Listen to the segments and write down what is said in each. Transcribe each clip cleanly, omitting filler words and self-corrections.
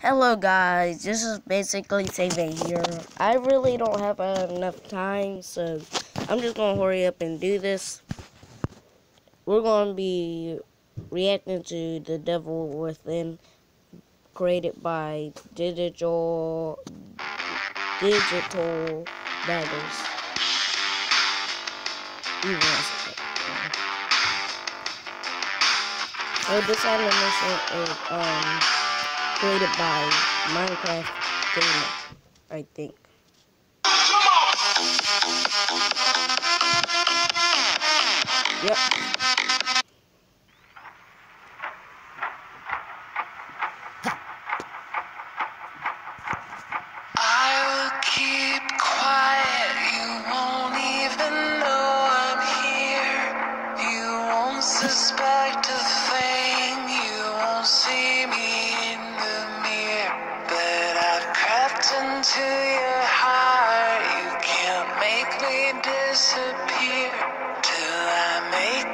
Hello guys, this is basically Save here. I really don't have enough time, so I'm just gonna hurry up and do this. We're gonna be reacting to The Devil Within, created by Digital Daggers. So this animation is created by Minecraft Gamer, I think. Yep. I will keep quiet, you won't even know I'm here. You won't suspect a thing, you won't see me in the mirror. But I've crept into your heart, you can't make me disappear till I make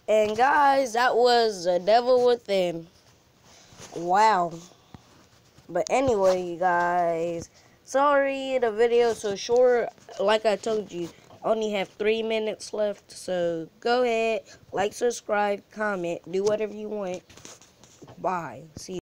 And guys, that was The Devil Within. Wow. But anyway, you guys, sorry the video's so short. Like I told you, I only have 3 minutes left. So go ahead, like, subscribe, comment, do whatever you want. Bye. See you.